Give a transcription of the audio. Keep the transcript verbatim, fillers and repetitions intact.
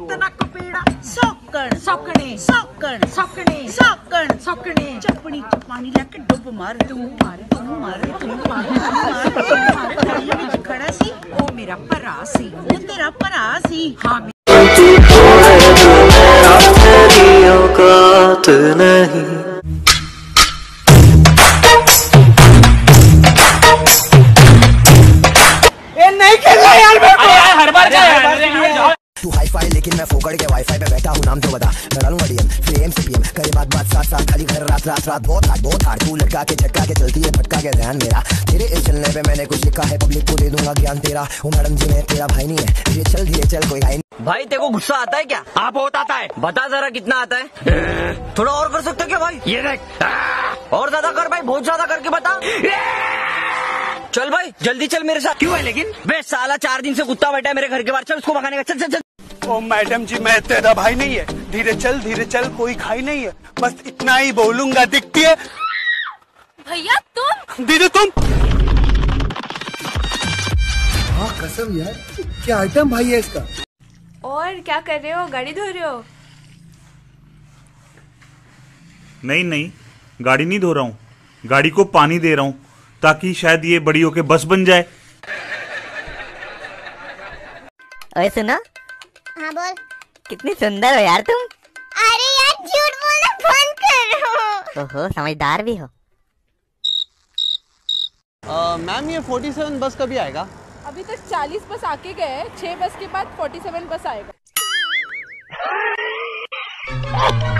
इतना कपेड़ा सौकण सौकणे सौकण सौकणे सौकण सौकणे चपनी चपानी लेके डुब मार तू मार तू मार तू मार तू मार गली विच खड़ा सी ओ मेरा भरा सी ओ तेरा भरा सी हां तेरी औकात नहीं नहीं खेलना यार मेरे को यार हर बार जा तू हाई फाई लेकिन मैं फोकड़ के वाईफाई पे बैठा हूँ नाम तो बता मैं डालूंगा डीएम फिर एम सीपीएम करे बात बात साथ साथ खाली घर रात रात रात बहुत हार्ड बहुत हार्ड तू लटका के झटका के चलती है भटका के ध्यान मेरा तेरे इस चलने पे मैंने कुछ लिखा है पब्लिक को दे दूंगा ज्ञान तेरा हूँ मैडम जी मैं तेरा भाई नहीं है धीरे चल धीरे चल कोई भाई नहीं। भाई तेरे को गुस्सा आता है क्या? हाँ बहुत आता है। बता जरा कितना आता है? थोड़ा और कर सकते क्या भाई? ये देख और ज्यादा कर भाई बहुत ज्यादा करके बता। चल भाई जल्दी चल मेरे साथ। क्यों है लेकिन? बे साला चार दिन से कुत्ता बैठा है मेरे घर के बाहर, चल उसको भगाने का। चल चल चल। ओ मैडम जी मैं तेरा भाई नहीं है, धीरे चल धीरे चल कोई खाई नहीं है, बस इतना ही बोलूंगा। दिखती है भैया तुम? दीदी तुम? हाँ कसम यार क्या आइटम भाई है इसका। और क्या कर रहे हो? गाड़ी धो रहे हो? नहीं नहीं गाड़ी नहीं धो रहा हूँ, गाड़ी को पानी दे रहा हूँ ताकि शायद ये बड़ी होके बस बन जाए। ओए सुना। हाँ बोल। कितनी सुंदर हो यार तुम। अरे यार झूठ बोलना बंद करो। ओहो समझदार भी हो। मैम ये सैंतालीस बस कभी आएगा? अभी तक चालीस बस आके गए, छह बस के बाद सैंतालीस बस आएगा।